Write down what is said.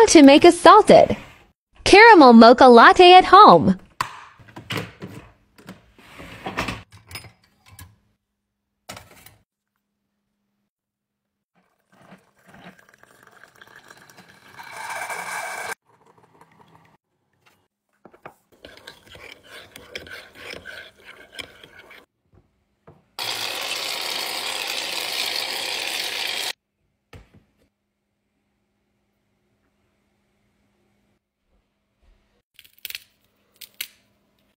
How to make a salted caramel mocha latte at home.